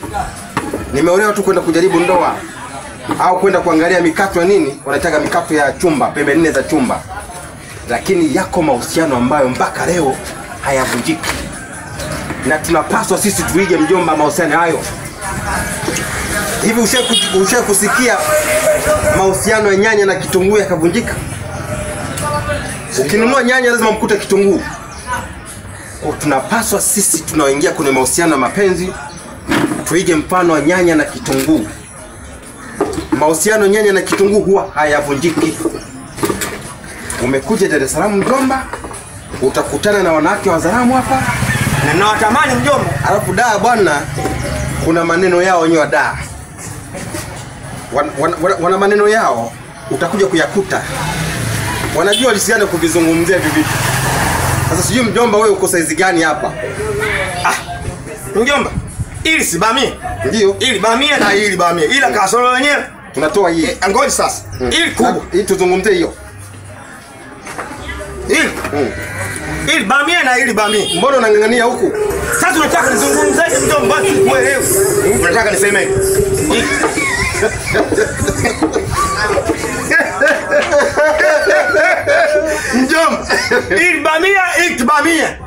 Nimeolewa tu kwenda kujaribu ndoa au kwenda kuangalia mikato ya nini, wanataka mikato ya chumba, pembe nne za chumba. Lakini yako mahusiano ambayo mpaka leo hayavunjiki. Na tunapaswa sisi tuige mjomba mahusiano hayo. Hivi ushawahi kusikia mahusiano ya nyanya na kitunguu yakavunjika? Ukinunua nyanya lazima mkute kitunguu. Kwa tunapaswa sisi tunaoingia kwenye mahusiano ya mapenzi tuige mfano wa nyanya na kitunguu. Mahusiano nyanya na kitunguu huwa hayavunjiki. Umekuja Dar es Salaam mjomba, utakutana na wanawake wa Zaramu hapa na nawatamani mjomba. Alafu daa bwana, kuna maneno yao wenyewe daa. Wana maneno yao utakuja kuyakuta. Wanajua lisiana kuvizungumzia vipi. Sasa sijui mjomba wewe uko size gani hapa? Mjomba, ili si bamia. Ndio. Ili bamia na ili bamia. Ila kasoro wenyewe tunatoa hii. Ngoja sasa. Ili kubwa. Hii tuzungumzie hiyo. Ili bamia na ili bamia. Mbona unangangania huku? Sasa unataka nizungumzaje mjomba kuelewa? Unataka niseme mjomba, ili bamia, ili bamia.